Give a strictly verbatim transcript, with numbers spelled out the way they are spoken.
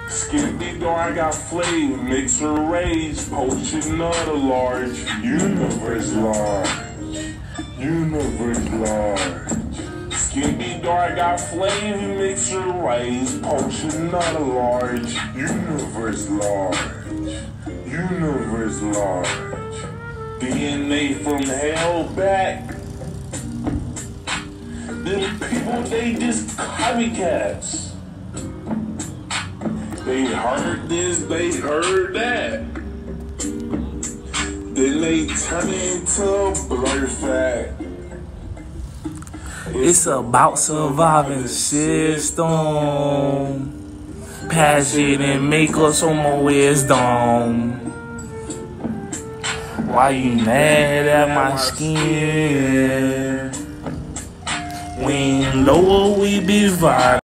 Skippy door, I got flavor, mixer rage, potion of the large, universe large, universe large. Skippy door, I got flavor, mixer rage, potion of the large, universe large, universe large. D N A from hell back. Them people, they just copycats. They heard this, they heard that. Then they turn it into a blur fact. It's about surviving the system. Passion and make us some more wisdom. Why you mad at my skin? When lower we be vibing.